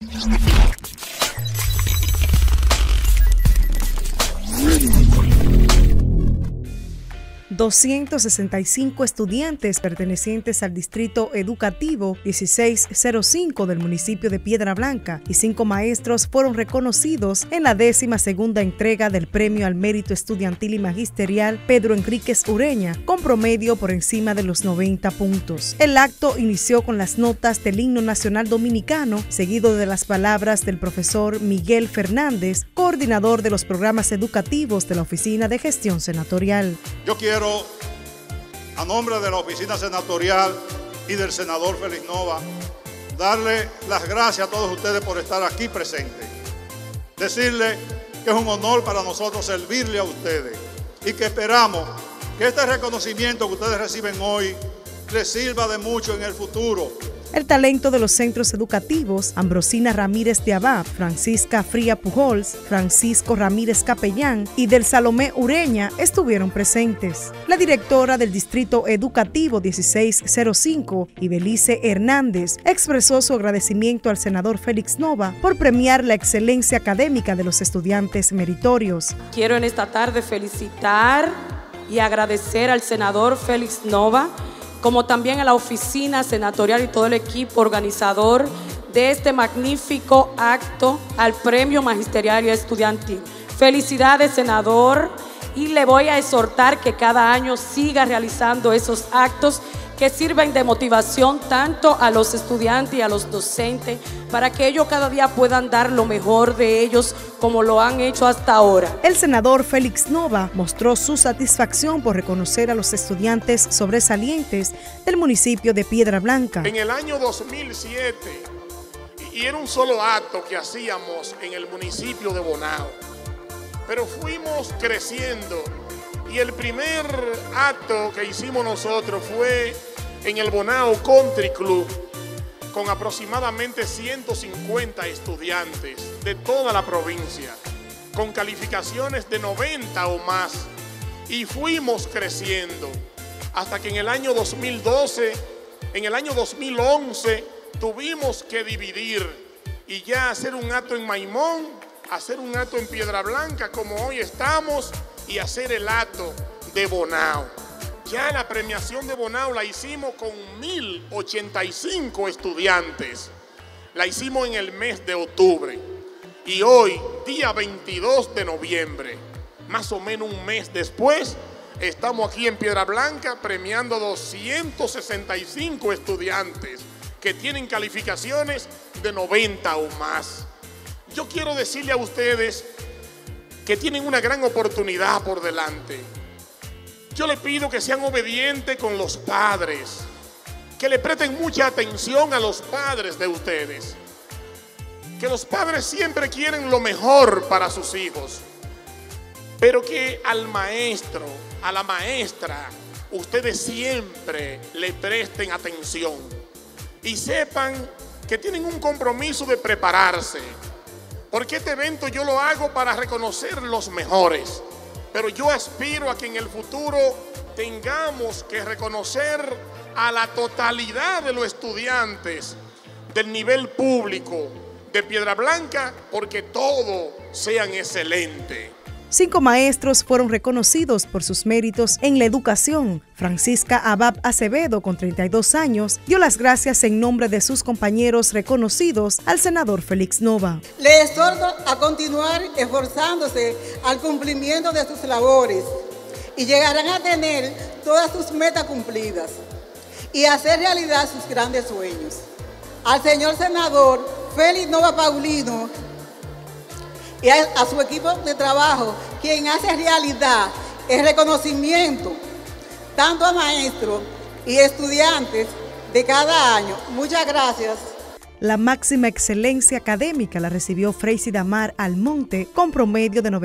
$265 estudiantes pertenecientes al Distrito Educativo 1605 del municipio de Piedra Blanca y 5 maestros fueron reconocidos en la 12ª entrega del Premio al Mérito Estudiantil y Magisterial Pedro Enríquez Ureña, con promedio por encima de los 90 puntos. El acto inició con las notas del himno nacional dominicano, seguido de las palabras del profesor Miguel Fernández, coordinador de los programas educativos de la Oficina de Gestión Senatorial. Yo quiero, a nombre de la Oficina Senatorial y del senador Félix Nova, darle las gracias a todos ustedes por estar aquí presentes. Decirle que es un honor para nosotros servirle a ustedes y que esperamos que este reconocimiento que ustedes reciben hoy les sirva de mucho en el futuro. El talento de los centros educativos Ambrosina Ramírez de Abad, Francisca Fría Pujols, Francisco Ramírez Capellán y del Salomé Ureña estuvieron presentes. La directora del Distrito Educativo 1605, Ibelice Hernández, expresó su agradecimiento al senador Félix Nova por premiar la excelencia académica de los estudiantes meritorios. Quiero en esta tarde felicitar y agradecer al senador Félix Nova, como también a la oficina senatorial y todo el equipo organizador de este magnífico acto al Premio Magisterial y Estudiantil. Felicidades, senador, y le voy a exhortar que cada año siga realizando esos actos que sirven de motivación tanto a los estudiantes y a los docentes para que ellos cada día puedan dar lo mejor de ellos como lo han hecho hasta ahora. El senador Félix Nova mostró su satisfacción por reconocer a los estudiantes sobresalientes del municipio de Piedra Blanca. En el año 2007, y era un solo acto que hacíamos en el municipio de Bonao, pero fuimos creciendo. Y el primer acto que hicimos nosotros fue en el Bonao Country Club, con aproximadamente 150 estudiantes de toda la provincia, con calificaciones de 90 o más. Y fuimos creciendo hasta que en el año 2012, en el año 2011, tuvimos que dividir y ya hacer un acto en Maimón, hacer un acto en Piedra Blanca, como hoy estamos, y hacer el acto de Bonao. Ya la premiación de Bonao la hicimos con 1085 estudiantes. La hicimos en el mes de octubre. Y hoy, día 22 de noviembre, más o menos un mes después, estamos aquí en Piedra Blanca premiando 265 estudiantes que tienen calificaciones de 90 o más. Yo quiero decirle a ustedes que tienen una gran oportunidad por delante. Yo les pido que sean obedientes con los padres, que le presten mucha atención a los padres de ustedes, que los padres siempre quieren lo mejor para sus hijos, pero que al maestro, a la maestra, ustedes siempre le presten atención y sepan que tienen un compromiso de prepararse. Porque este evento yo lo hago para reconocer los mejores, pero yo aspiro a que en el futuro tengamos que reconocer a la totalidad de los estudiantes del nivel público de Piedra Blanca, porque todos sean excelentes. 5 maestros fueron reconocidos por sus méritos en la educación. Francisca Abab Acevedo, con 32 años, dio las gracias en nombre de sus compañeros reconocidos al senador Félix Nova. Le exhorto a continuar esforzándose al cumplimiento de sus labores y llegarán a tener todas sus metas cumplidas y hacer realidad sus grandes sueños. Al señor senador Félix Nova Paulino y a su equipo de trabajo, quien hace realidad el reconocimiento tanto a maestros y estudiantes de cada año. Muchas gracias. La máxima excelencia académica la recibió Freisida Mar Almonte con promedio de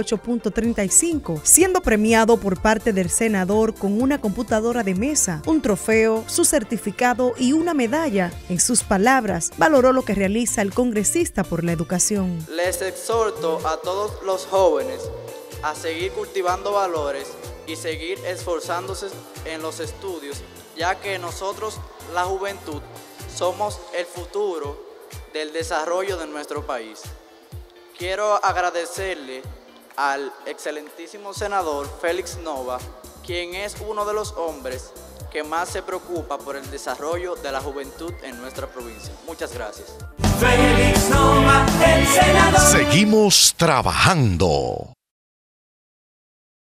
98.35, siendo premiado por parte del senador con una computadora de mesa, un trofeo, su certificado y una medalla. En sus palabras, valoró lo que realiza el congresista por la educación. Les exhorto a todos los jóvenes a seguir cultivando valores y seguir esforzándose en los estudios, ya que nosotros, la juventud, somos el futuro del desarrollo de nuestro país. Quiero agradecerle al excelentísimo senador Félix Nova, quien es uno de los hombres que más se preocupa por el desarrollo de la juventud en nuestra provincia. Muchas gracias. Félix Nova, el senador. Seguimos trabajando.